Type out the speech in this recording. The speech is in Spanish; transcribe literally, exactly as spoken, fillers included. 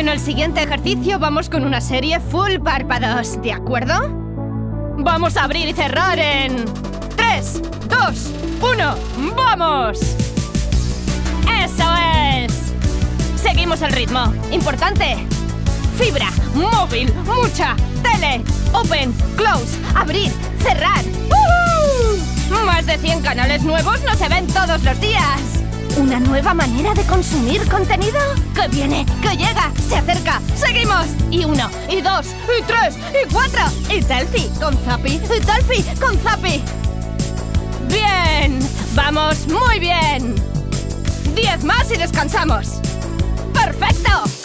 En el siguiente ejercicio vamos con una serie full párpados, ¿de acuerdo? Vamos a abrir y cerrar en... tres, dos, uno, ¡vamos! ¡Eso es! Seguimos el ritmo. Importante. Fibra, móvil, mucha, tele, open, close, abrir, cerrar. ¡Uh! Más de cien canales nuevos no se ven todos los días. ¿Una nueva manera de consumir contenido? ¡Que viene! ¡Que llega! ¡Se acerca! ¡Seguimos! Y uno, y dos, y tres, y cuatro. Y Telfi con Zapi, y Telfi con Zapi. ¡Bien! ¡Vamos muy bien! Diez más y descansamos. ¡Perfecto!